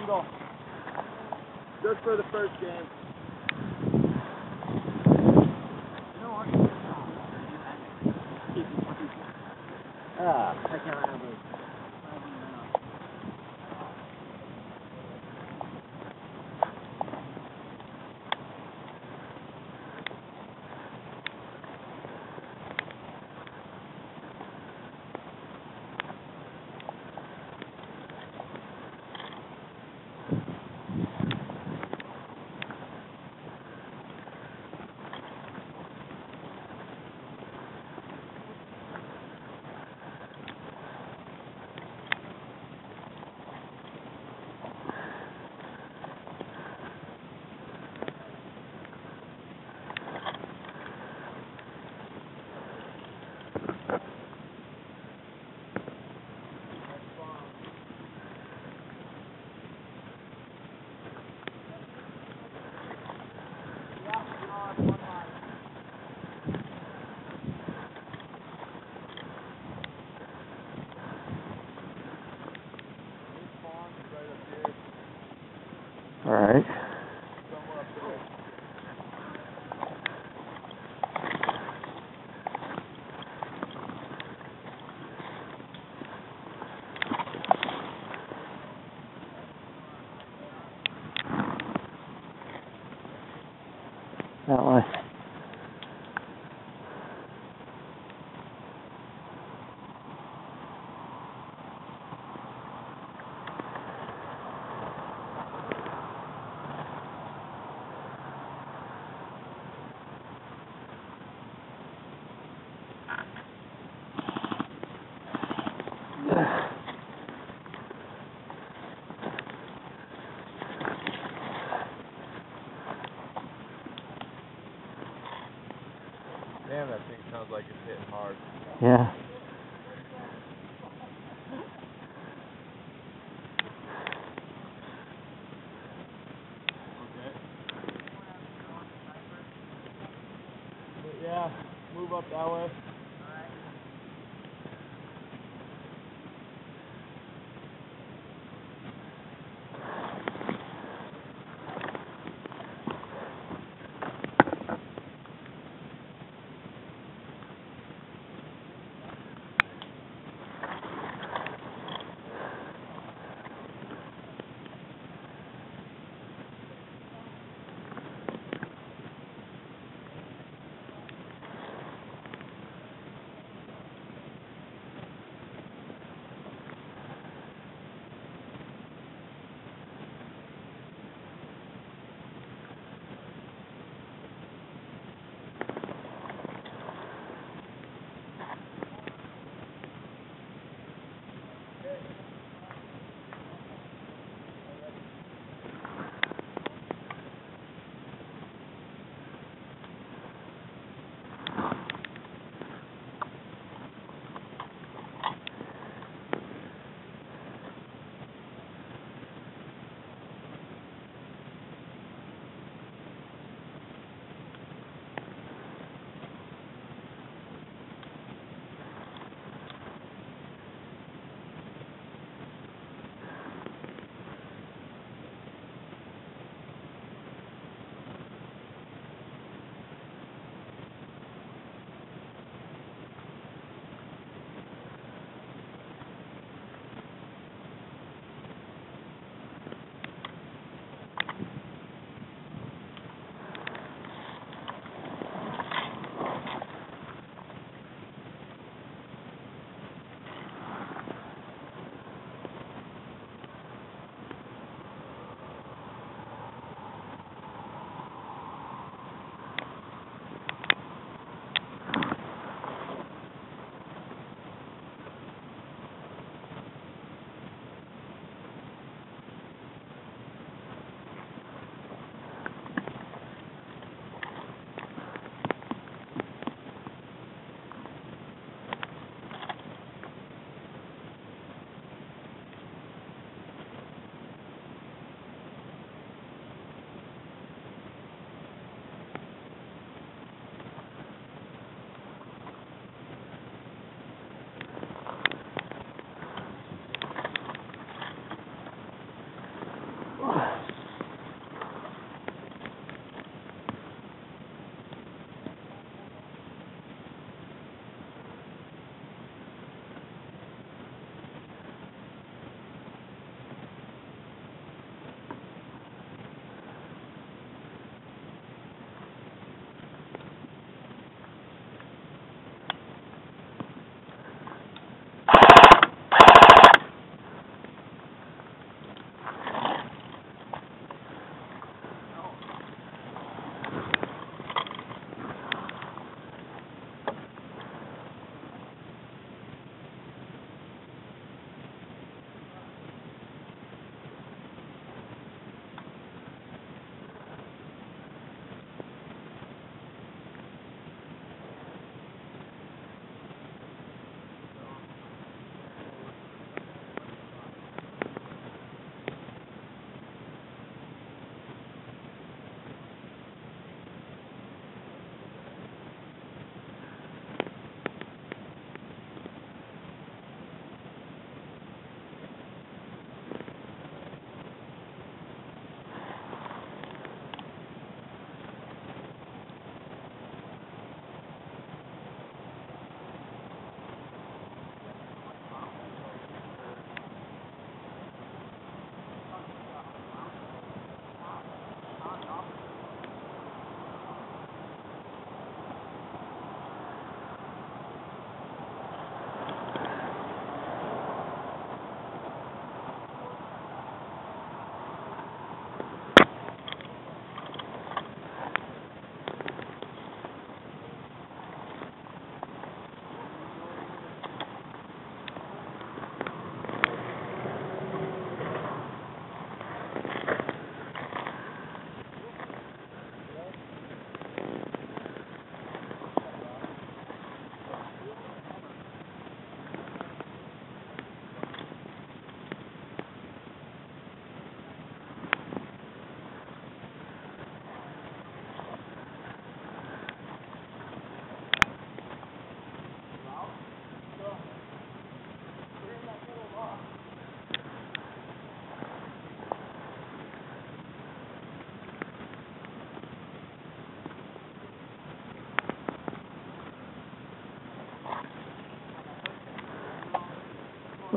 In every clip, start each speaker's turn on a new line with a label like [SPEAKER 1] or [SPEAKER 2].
[SPEAKER 1] single. Just for the first game. I can't have it.
[SPEAKER 2] All right. That way.
[SPEAKER 1] Damn, that thing sounds like it's hitting hard.
[SPEAKER 2] Yeah.
[SPEAKER 1] Okay. Yeah, move up that way.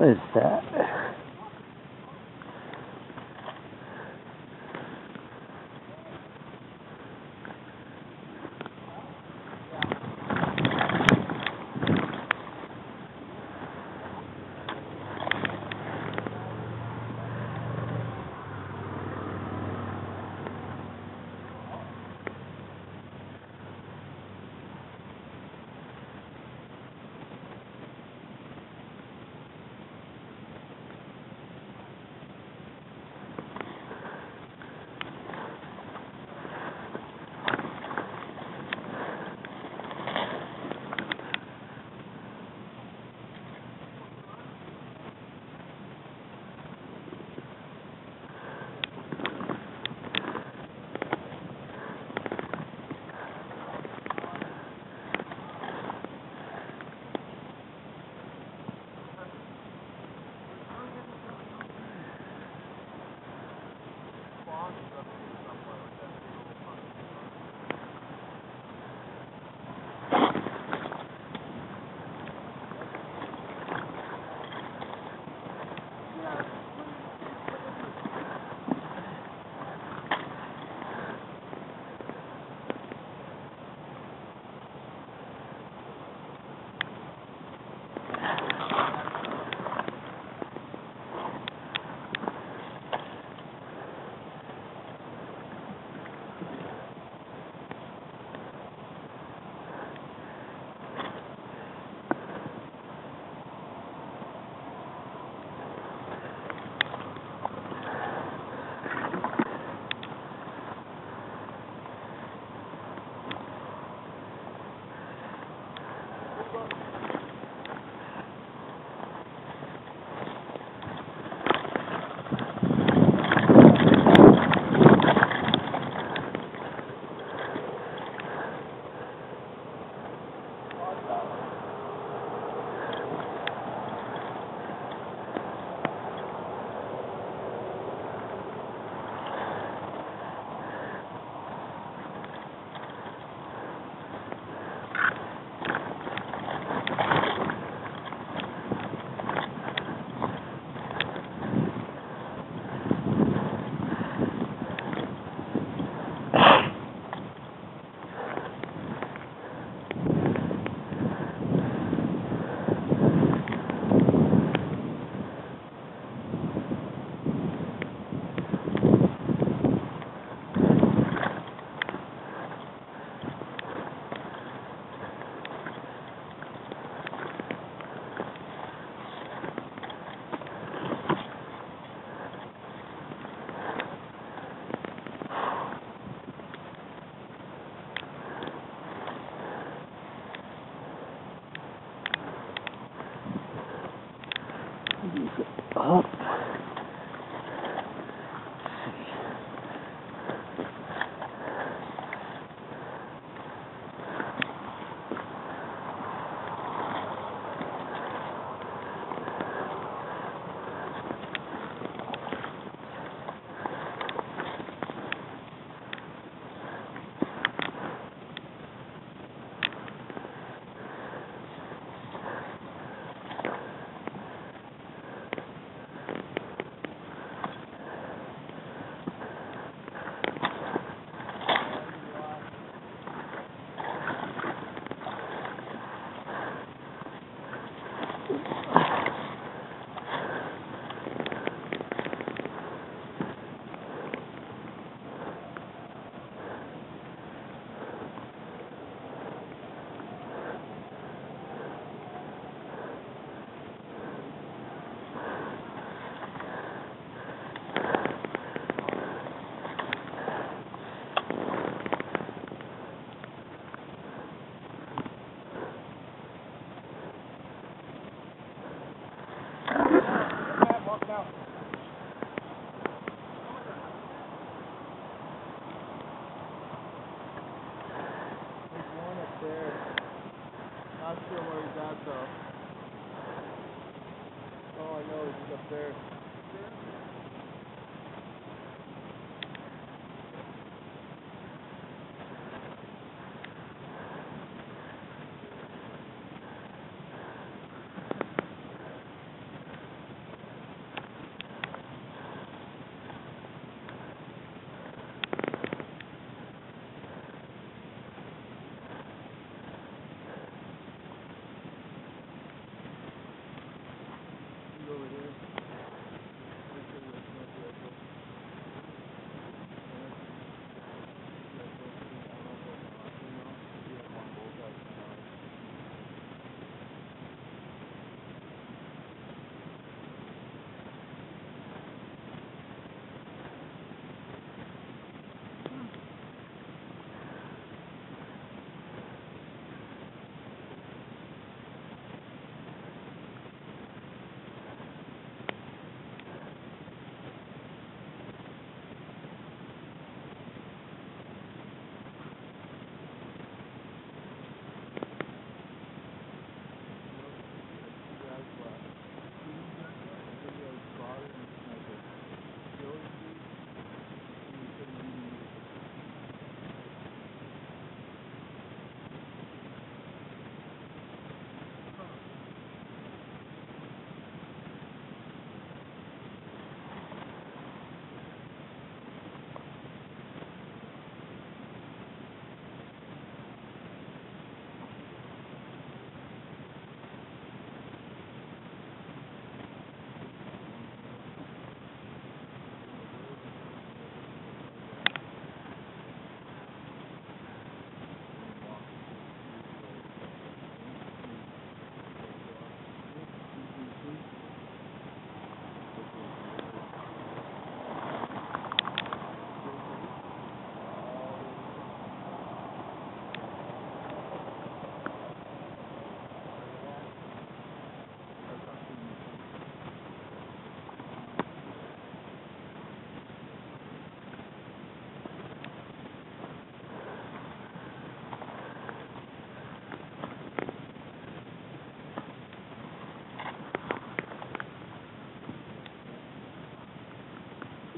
[SPEAKER 2] What is that?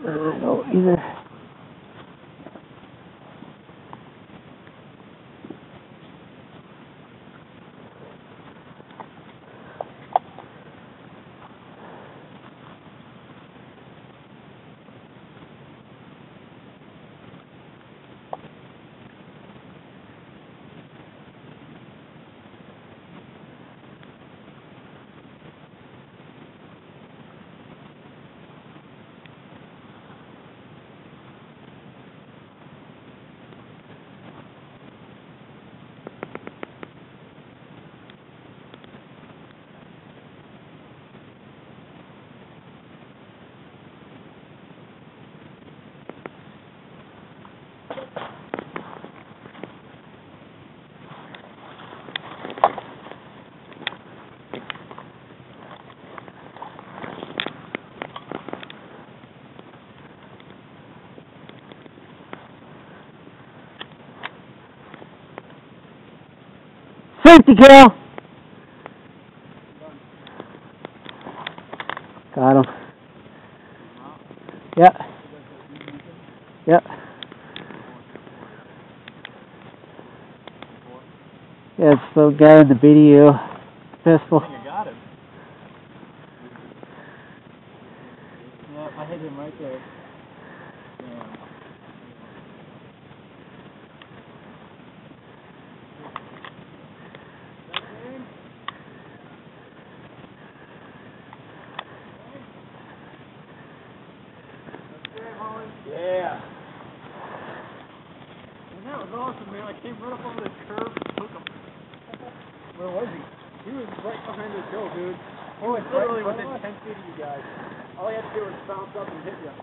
[SPEAKER 2] No, either. Safety kill! Got him. Yeah. Yeah. Yeah, it's the guy with the BDU pistol.
[SPEAKER 1] I think I got him. Yeah, I hit him right there. Damn. Yeah. And that was awesome, man. I came right up over the curve and took him. Where was he? He was right behind the hill, dude. He was literally within 10 feet of you guys. All he had to do was bounce up and hit you.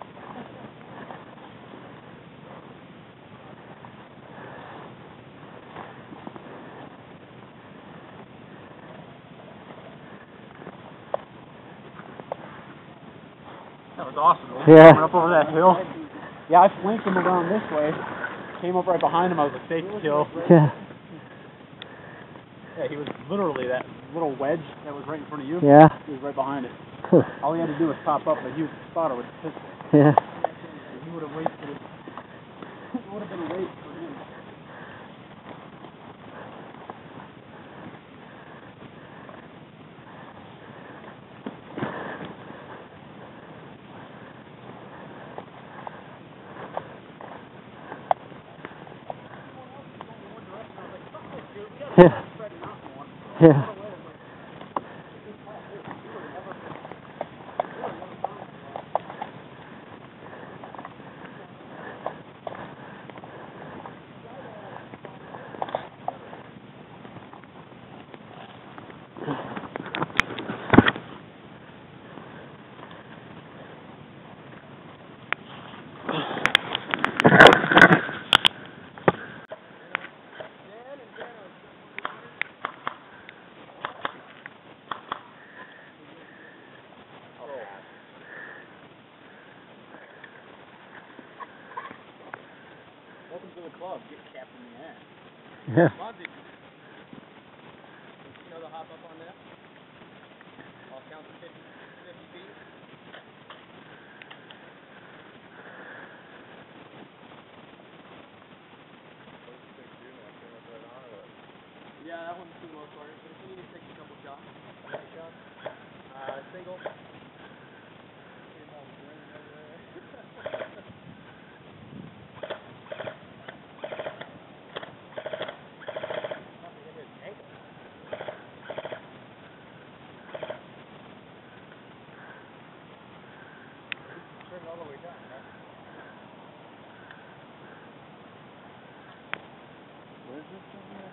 [SPEAKER 1] That was awesome.
[SPEAKER 2] Yeah.
[SPEAKER 1] Coming up over that hill. Yeah, I flanked him around this way. Came up right behind him. I was a safety kill.
[SPEAKER 2] Yeah.
[SPEAKER 1] Yeah, he was literally that little wedge that was right in front of you.
[SPEAKER 2] Yeah.
[SPEAKER 1] He was right behind it. All he had to do was pop up, but he was a spotter with a pistol.
[SPEAKER 2] Yeah.
[SPEAKER 1] He would have wasted it. It would have been a waste for him.
[SPEAKER 2] Yeah. Yeah.
[SPEAKER 1] Welcome to the club. Get capped in the ass.
[SPEAKER 2] Yeah.
[SPEAKER 1] Monty, you know the hop up on that? All counts of 50 feet. Yeah, that one's too low for it, but if you need to take a couple shots. Single. Turn all the way down, right? Where's this thing here?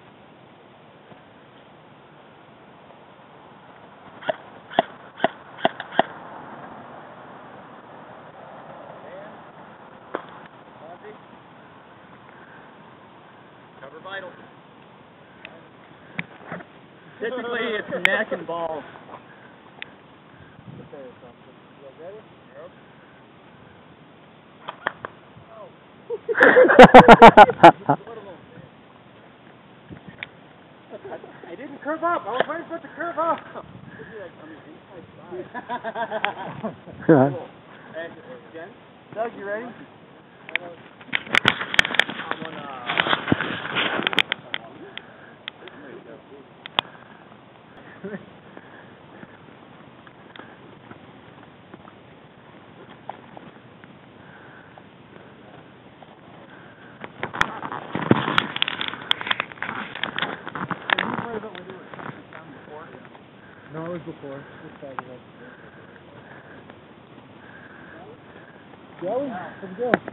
[SPEAKER 1] Cover vital. Typically, it's neck and balls. You guys ready? Yep. I didn't curve up. I was waiting for it to curve up. On the inside side.
[SPEAKER 2] Huh.
[SPEAKER 1] Cool. And Jen? Doug, you ready?
[SPEAKER 2] No, it was before. This side was before. Yeah, it was pretty good.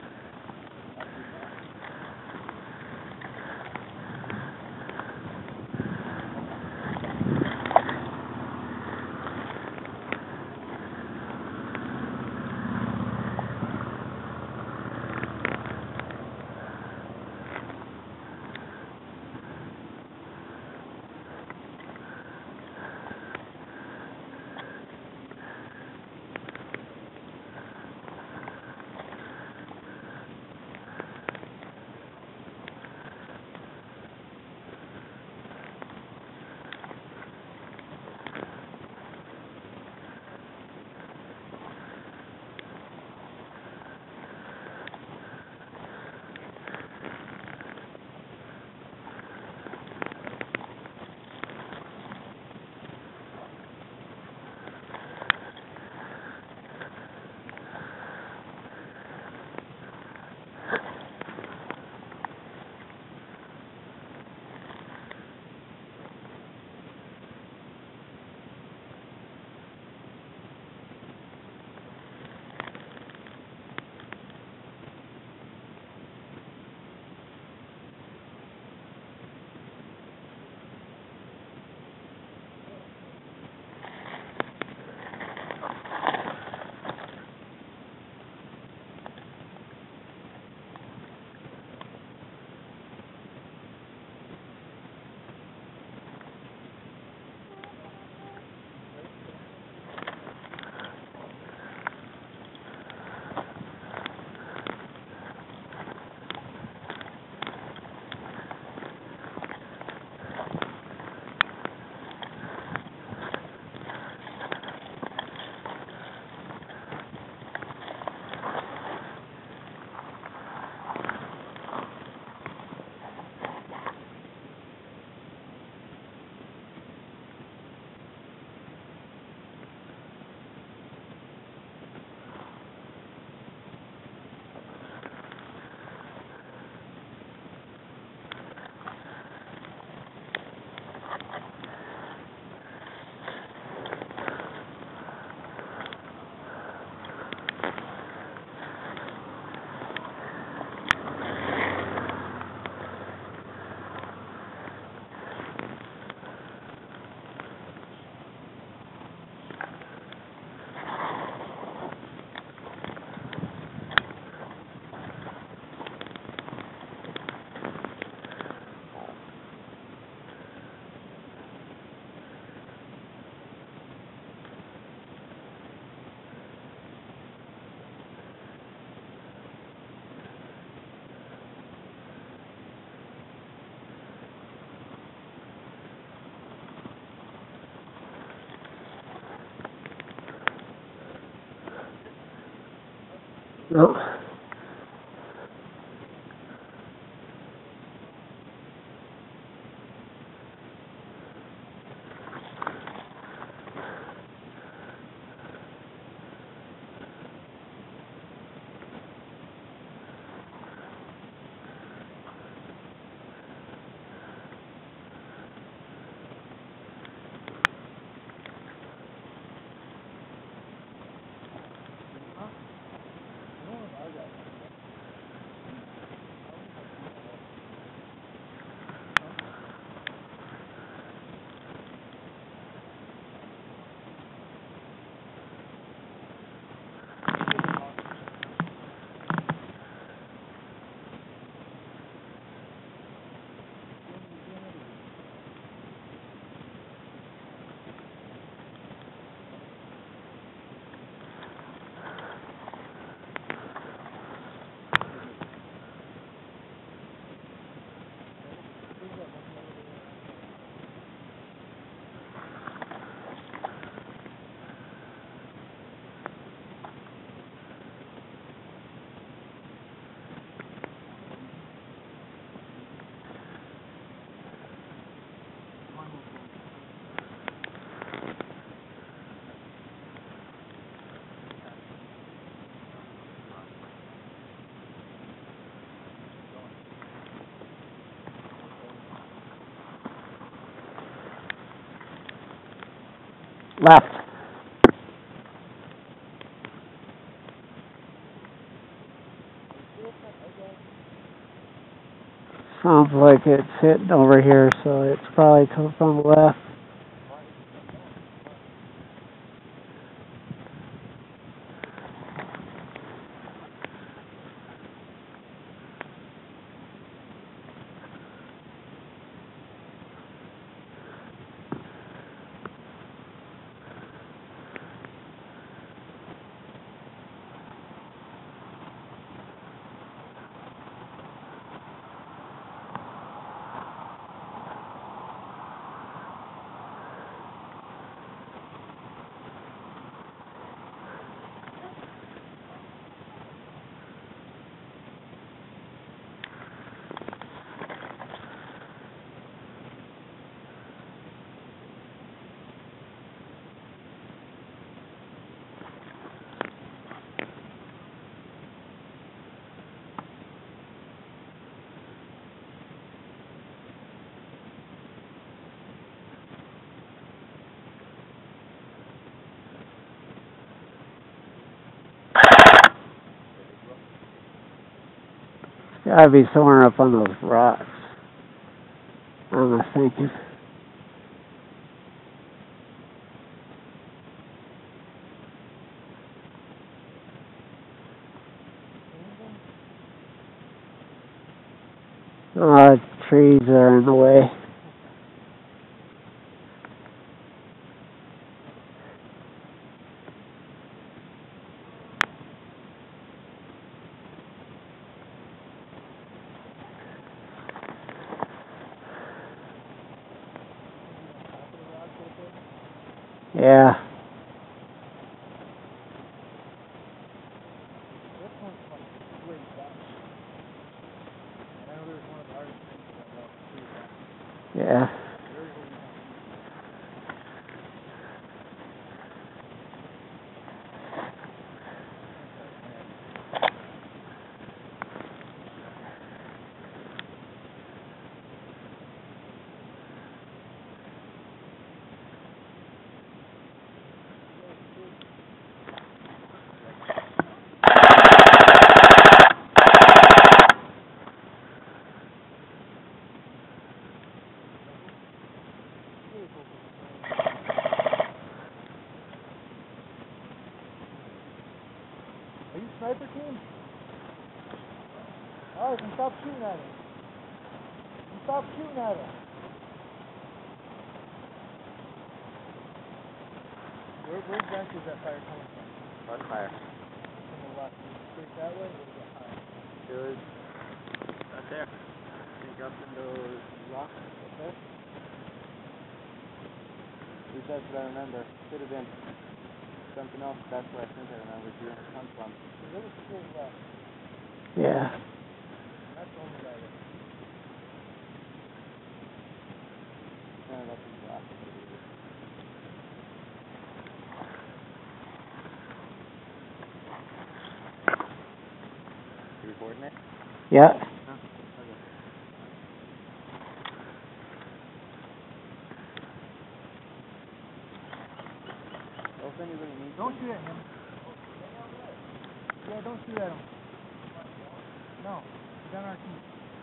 [SPEAKER 2] No. Left. Sounds like it's hitting over here, so it's probably coming from the left. Gotta be somewhere up on those rocks. I'm thinking. Trees are in the way. Yeah. Yeah.
[SPEAKER 1] Are you sniper team? Alright, then stop shooting at him. Stop shooting at him. Where exactly is that fire coming from?
[SPEAKER 3] What fire?
[SPEAKER 1] From the left. Is it straight that way or is it high?
[SPEAKER 3] It was right there. I think up in those rocks.
[SPEAKER 1] Okay.
[SPEAKER 3] At least that's what I remember. Could have been something else, but that's what I think I remember where it comes from.
[SPEAKER 1] It was straight left.
[SPEAKER 2] Yeah.
[SPEAKER 1] That's the only guy there.
[SPEAKER 3] No, that's in the rock. You recording it?
[SPEAKER 2] Yeah.
[SPEAKER 3] No? Okay. Well, if anybody needs
[SPEAKER 1] Don't shoot at him. Yeah, don't shoot at him. No, he's on our team.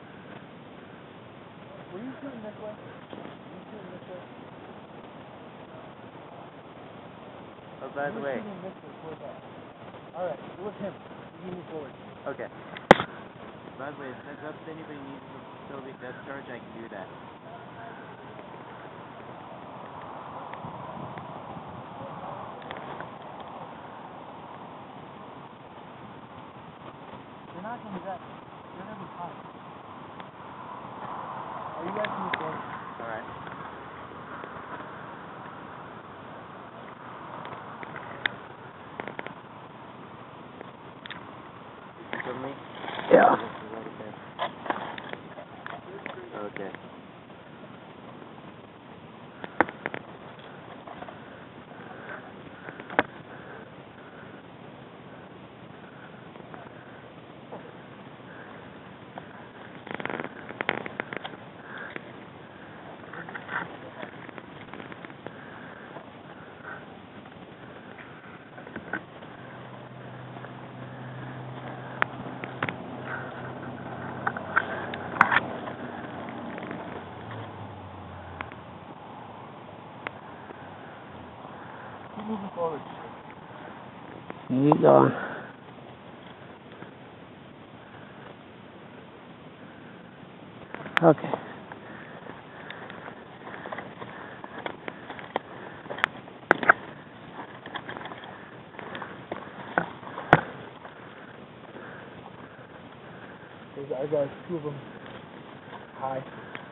[SPEAKER 1] Were you shooting this way? Were you shooting this way?
[SPEAKER 3] Oh, by the way.
[SPEAKER 1] You were shooting this way, towards us. Alright, it was him. You can move forward.
[SPEAKER 3] Okay. By the way, heads up, if anybody needs a facility death charge, I can do that.
[SPEAKER 1] They're not going to be that. They're going to be high. Oh, you guys can move forward.
[SPEAKER 3] Alright. For me?
[SPEAKER 2] Yeah.
[SPEAKER 3] Okay.
[SPEAKER 2] Keep going. Okay.
[SPEAKER 1] I got two of them high.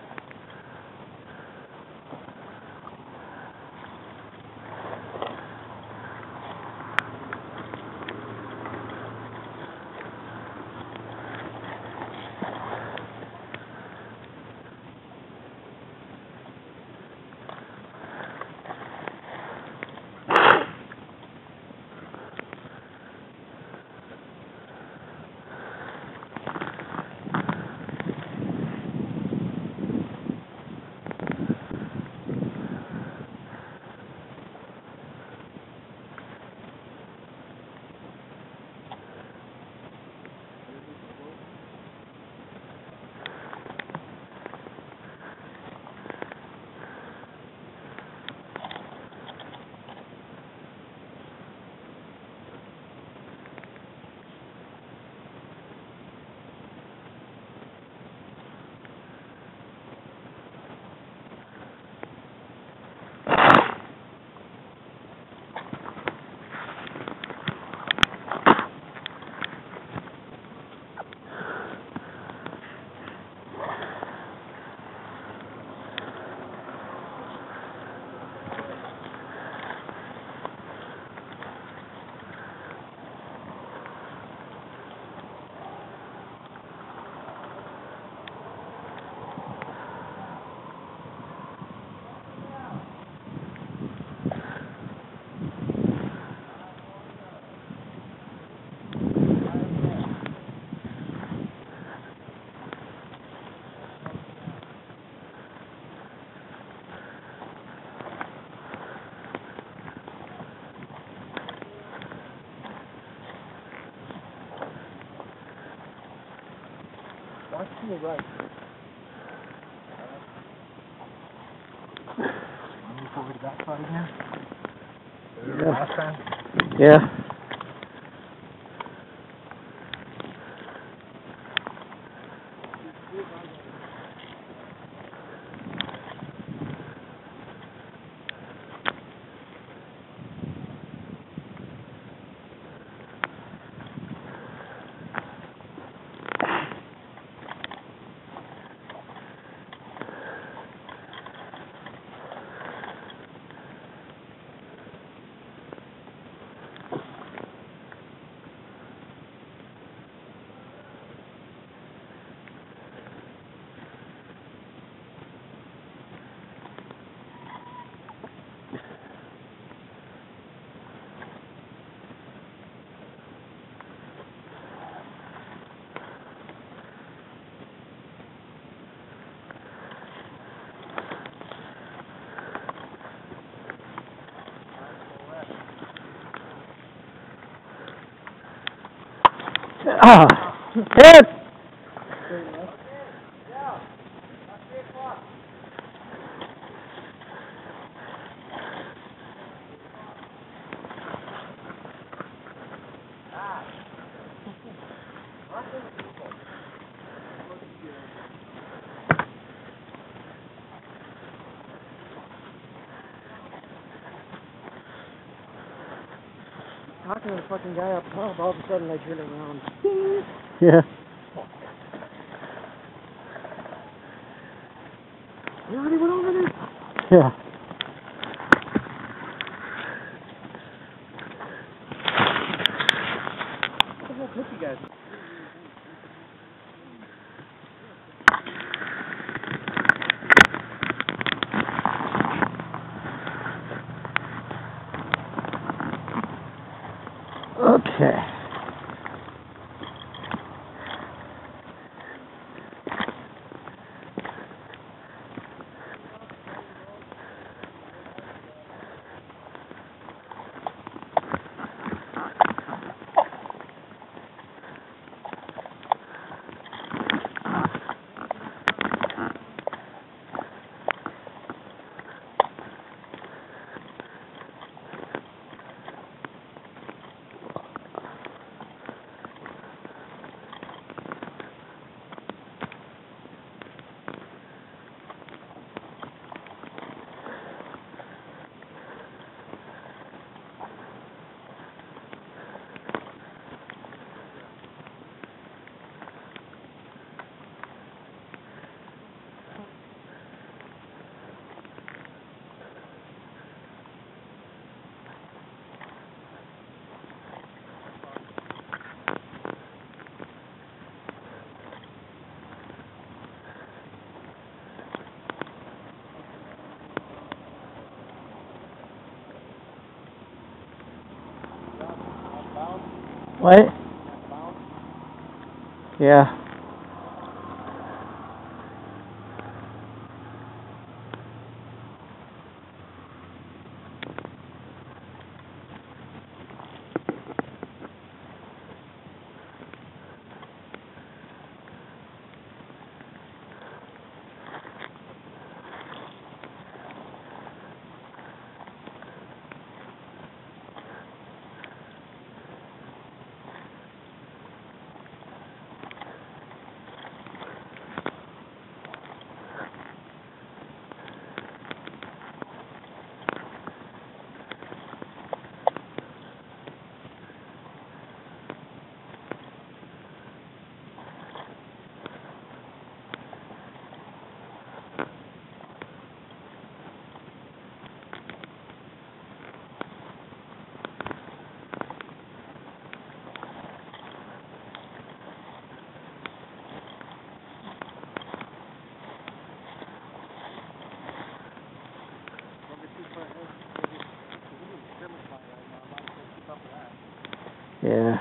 [SPEAKER 1] Watch to the right. Want me to go over to that side again?
[SPEAKER 2] Yeah.
[SPEAKER 1] Last time?
[SPEAKER 2] Yeah. Ah, hit!
[SPEAKER 3] Talking to the fucking guy up top, all of a sudden I turn around.
[SPEAKER 2] Yeah.
[SPEAKER 3] You already went over there?
[SPEAKER 2] Yeah.
[SPEAKER 3] What the hell took you guys?
[SPEAKER 2] Okay. What? Yeah. Yeah.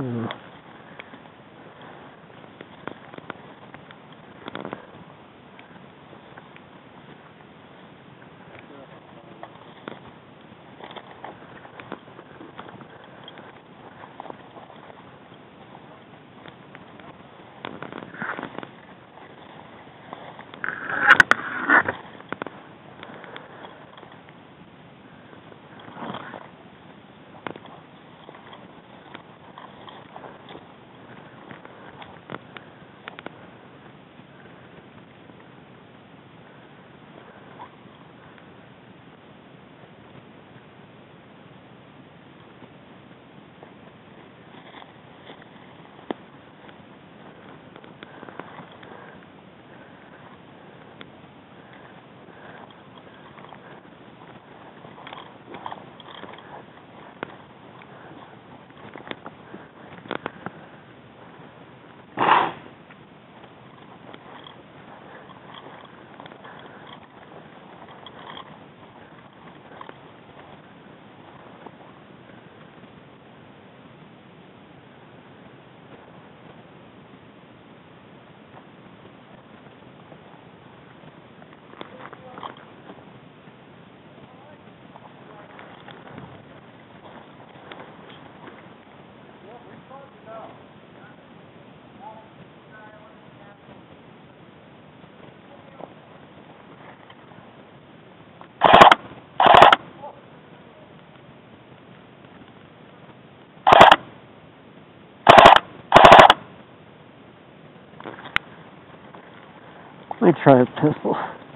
[SPEAKER 2] Let me try a pistol.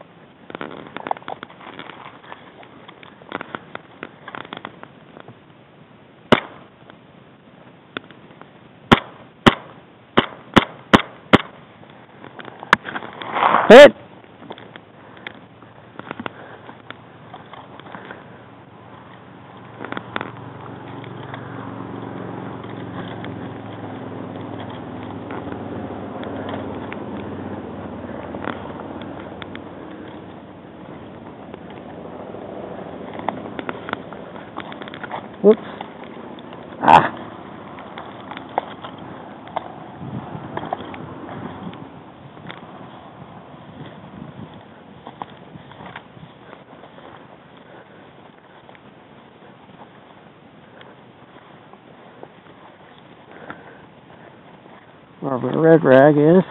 [SPEAKER 2] Hit! Whoops. Ah. Where my red rag is.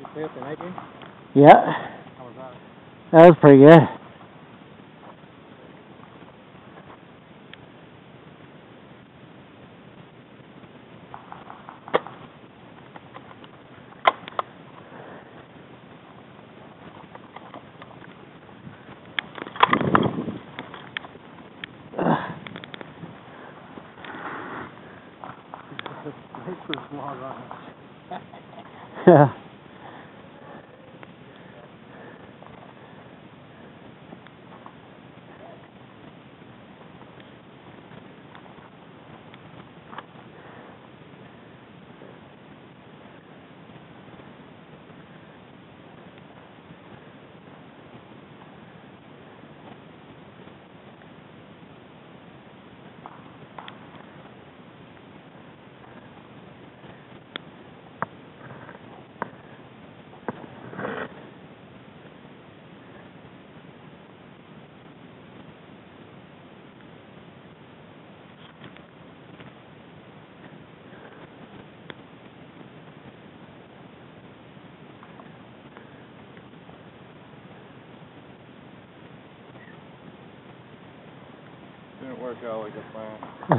[SPEAKER 3] you stay up the night game?
[SPEAKER 2] Yeah.
[SPEAKER 3] How was that?
[SPEAKER 2] That was pretty good. Yeah.
[SPEAKER 3] Didn't work out like a plan.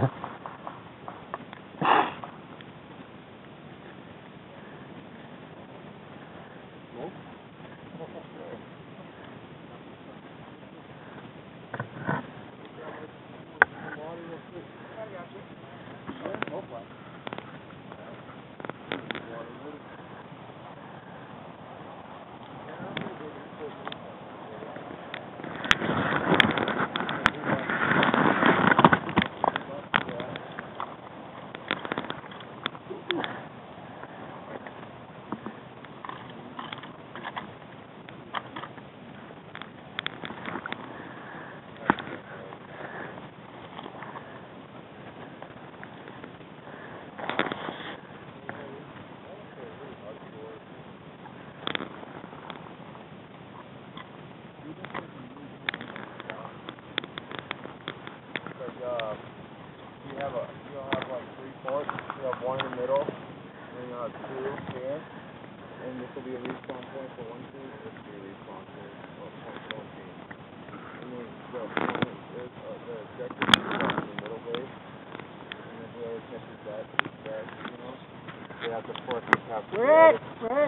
[SPEAKER 3] You'll have like 3 ports. You have one in the middle, and then you'll have 2 here, and this will be a respawn point for one team, and this will be a respawn point for one team. And then the objective is in the middle base, and then whoever catches that, you know, they have to force the capture.
[SPEAKER 1] Wait!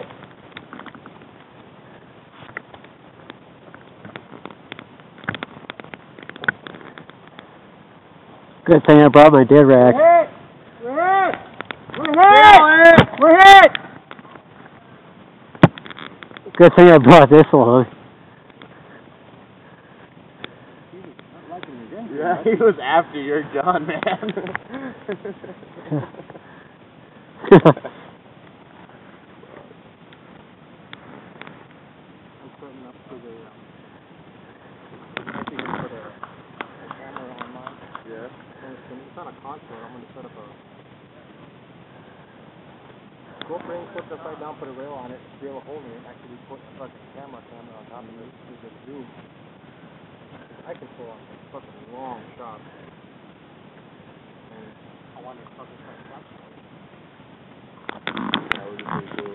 [SPEAKER 2] Good thing I brought my dead rack.
[SPEAKER 1] We're hit!
[SPEAKER 2] Good thing I brought this along.
[SPEAKER 3] Yeah, he was after you're done, man.
[SPEAKER 1] I'm putting up to the, I think I'm put a camera on mine.
[SPEAKER 3] Yeah.
[SPEAKER 1] It's not a console, I'm going to set up a GoPro, put it upside down, put a rail on it, drill a hole in it, actually put a fucking camera on top of it, use a zoom. I can pull off a fucking long shot. And I wanted to fucking cut shots.
[SPEAKER 3] That would be pretty cool.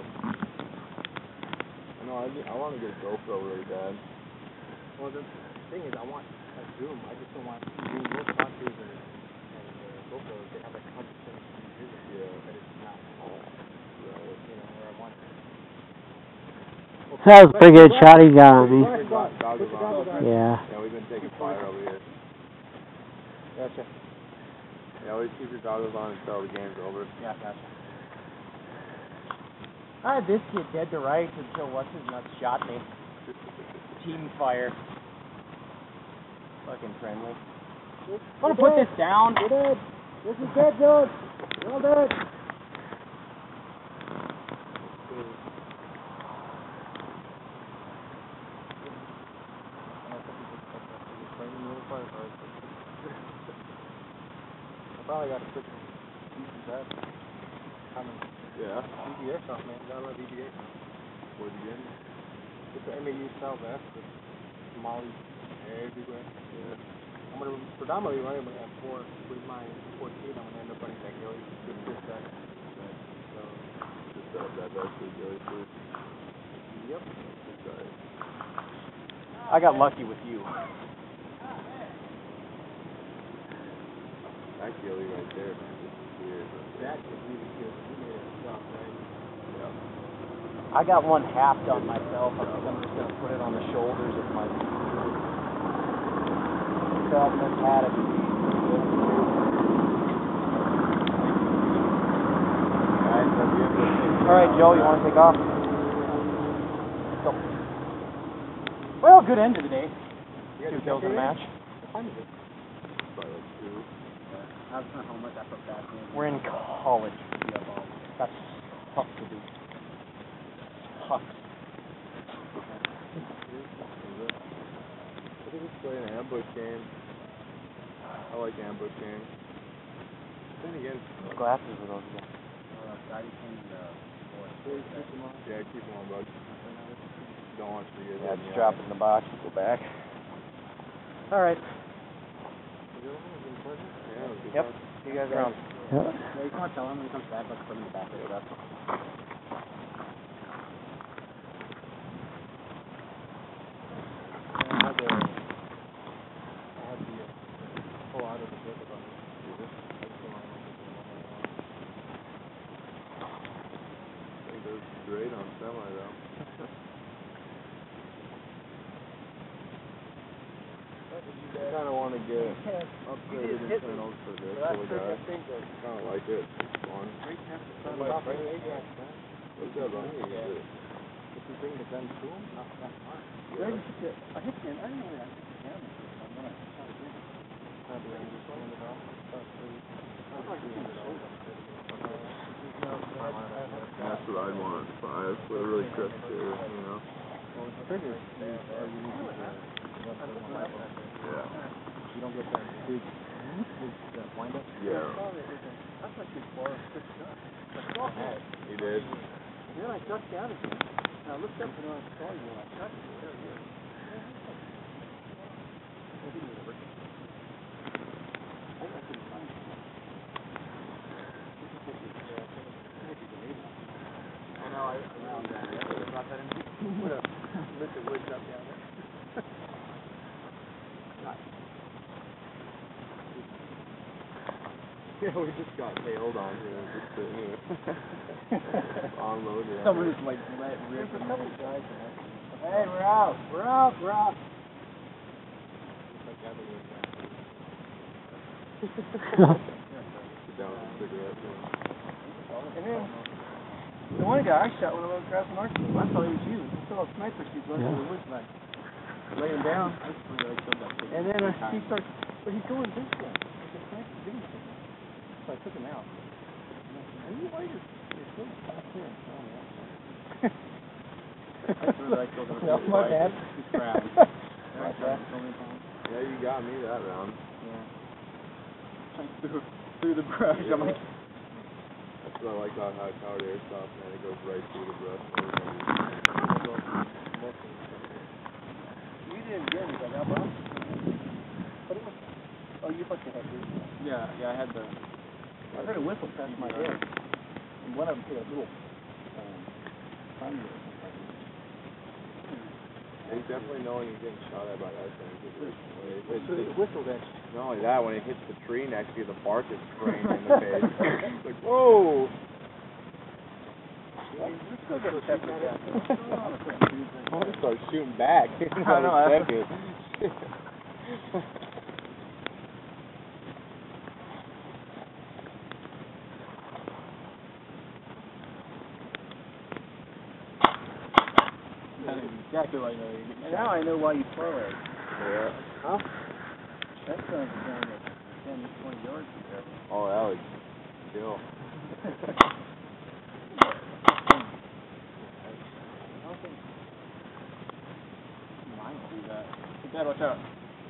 [SPEAKER 3] I want to get a GoPro really bad.
[SPEAKER 1] Well, the thing is, I want a zoom. I just don't want zoom. Most sponsors and GoPros, they have like 100% vision.
[SPEAKER 3] Yeah.
[SPEAKER 1] But it's not all.
[SPEAKER 3] Right.
[SPEAKER 1] You know, where I want it.
[SPEAKER 2] That was a pretty good shot he got on me.
[SPEAKER 3] Goggles on.
[SPEAKER 2] Yeah.
[SPEAKER 3] Yeah, we've been taking fire over here.
[SPEAKER 1] Gotcha.
[SPEAKER 3] Yeah, always keep your goggles on until the game's over.
[SPEAKER 1] Yeah, gotcha. I had this kid dead to rights until what's his nuts shot me. Team fire. Fucking friendly. I'm gonna put this down. You're dead. This is dead, John. You're all dead. I probably got to put some decent bed.
[SPEAKER 3] Yeah.
[SPEAKER 1] VBA stuff, man. Got a lot of VBA.
[SPEAKER 3] What'd you get?
[SPEAKER 1] It's the MAU style vest with Molly everywhere.
[SPEAKER 3] Yeah.
[SPEAKER 1] I'm gonna predominantly run it at 4 with my 14. I'm gonna end up running that Gilly with this vest. So
[SPEAKER 3] Just that especially Joey food.
[SPEAKER 1] Yep.
[SPEAKER 3] Sorry.
[SPEAKER 1] I got lucky with you.
[SPEAKER 3] That gilly right there, man, this is weird.
[SPEAKER 1] That was really good. You made it stop, right?
[SPEAKER 3] Yeah.
[SPEAKER 1] I got one half done myself. I think I'm just going to put it on the shoulders of my traveling paddock. All right, Joe, you want to take off? Let's go. Well, good end of the day. 2 kills in a match.
[SPEAKER 3] Probably like 2.
[SPEAKER 1] I was not home with that for fast. We're in college. That's tough to do. Tough.
[SPEAKER 3] I think it's play an ambush game. I like ambush games. Then again,
[SPEAKER 1] What glasses are those again?
[SPEAKER 3] yeah, keep them on, bud. Don't want to forget.
[SPEAKER 1] Yeah, just drop it in the box and go back. All right.
[SPEAKER 3] Yeah,
[SPEAKER 1] Yep. See you guys around.
[SPEAKER 2] Yeah.
[SPEAKER 1] Yeah, you can tell him when he comes back, let's put him in the back of the
[SPEAKER 3] great on semi though. I kind of want to get upgraded internals for this little guy. Kind of like it. It's fun. What's that on you?
[SPEAKER 1] If you bring the gun to him, not that hard.
[SPEAKER 3] Yeah.
[SPEAKER 1] I hit him. I didn't know that. I'm going to try to bring
[SPEAKER 3] That's what I'd want. 5 with a really crisp too, you know.
[SPEAKER 1] Well, the triggers, yeah. You don't get that big wind up?
[SPEAKER 3] Yeah.
[SPEAKER 1] That's like your bar quick shot.
[SPEAKER 3] He did.
[SPEAKER 1] Then I ducked out again. I looked up and I saw you when I touched you. There you go. I know, I found that. I brought that in. What a Mr. Woods up down there.
[SPEAKER 3] Yeah, we just got nailed on here. Just sitting here. Unloaded.
[SPEAKER 1] Someone is like ripping the guys. Hey, we're out. We're out. We're out.
[SPEAKER 3] Sit down with a cigarette.
[SPEAKER 1] And then the one guy I shot when I went across the market, I thought it was you. I saw a sniper shoot running through the woods like laying down. And then he starts, but he's going this way. The sniper's doing something. So I took him out. And you why you're so back here and telling me that. That's my bad. He's crap.
[SPEAKER 3] Yeah, you got me that round.
[SPEAKER 1] Yeah. Through the brush. I'm like,
[SPEAKER 3] that's what I like about high powered airsoft, man. It goes right through the brush.
[SPEAKER 1] you didn't get anything, huh, bro? But it was, oh, you put your head through. Yeah, I had the, I heard a whistle past my head. And one of them hit a little, conduit or something.
[SPEAKER 3] You definitely know when you're getting shot at by that thing.
[SPEAKER 1] So they whistled at you.
[SPEAKER 3] Not only that, when it hits the tree next to you, the bark is spraying in the face. It's like, whoa!
[SPEAKER 1] You still get a test of that.
[SPEAKER 3] I want to start shooting back.
[SPEAKER 1] I know, that's
[SPEAKER 3] good.
[SPEAKER 1] Exactly why you know you get. Now I know why you throw it.
[SPEAKER 3] Yeah.
[SPEAKER 1] Huh? That sounds down to 10 to 20 yards from there.
[SPEAKER 3] Oh, that would kill.
[SPEAKER 1] Mine will do that. Dad, watch out.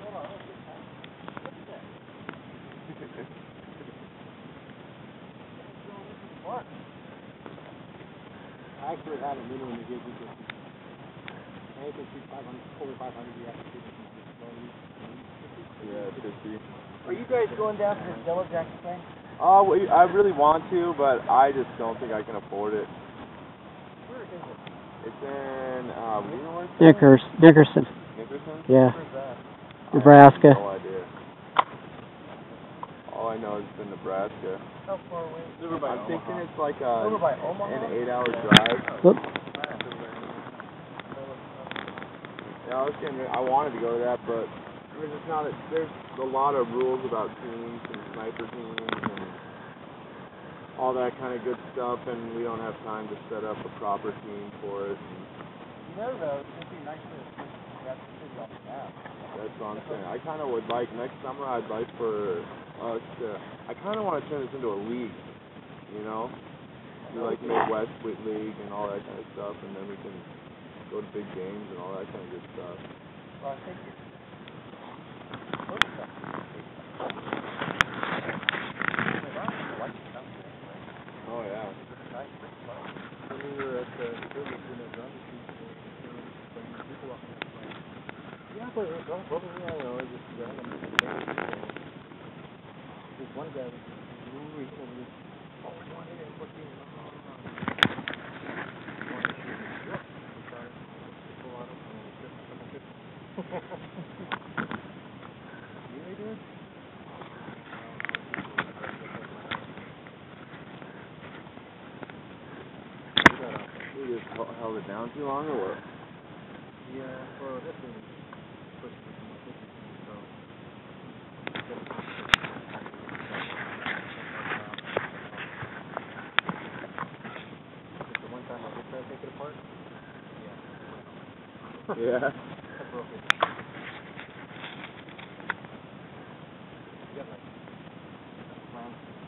[SPEAKER 1] I actually had a little in the gauge. Anything 500, over 500, you have to shoot it.
[SPEAKER 3] Yeah, 50.
[SPEAKER 1] Are you guys going down to this Yellow Jacket thing?
[SPEAKER 3] I really want to, but I just don't think I can afford it. It's in, you know what?
[SPEAKER 2] Nickerson.
[SPEAKER 3] Nickerson?
[SPEAKER 2] Yeah.
[SPEAKER 3] Where's that?
[SPEAKER 2] Nebraska.
[SPEAKER 3] I have no idea. All I know is it's in Nebraska.
[SPEAKER 1] How far away?
[SPEAKER 3] I'm thinking it's like
[SPEAKER 1] Over by Omaha?
[SPEAKER 3] an 8-hour drive.
[SPEAKER 2] Whoop.
[SPEAKER 3] Yeah, I wanted to go to that, but there's a lot of rules about teams and sniper teams and all that kind of good stuff, and we don't have time to set up a proper team for it.
[SPEAKER 1] You know, though, it'd be nice to grab the city off the map.
[SPEAKER 3] That's what I'm saying. I kind of would like, next summer I'd like for us to, I kind of want to turn this into a league, you know? Do like Midwest League and all that kind of stuff, and then we can go to big games and all that kind of good stuff.
[SPEAKER 1] Well, I think it's...
[SPEAKER 3] Oh, yeah.
[SPEAKER 1] When we were at the village in Arizona, bringing people up there. Yeah, but it was probably, I know, just random. There's one guy that moved over this. Oh, we want to hit it, what's he? Really, dude?
[SPEAKER 3] We just held it down too long, or what?
[SPEAKER 1] Yeah, well, this is supposed to be more business, so. Just the one time I did try to take it apart? Yeah.
[SPEAKER 3] Yeah.
[SPEAKER 1] I broke it. You got like,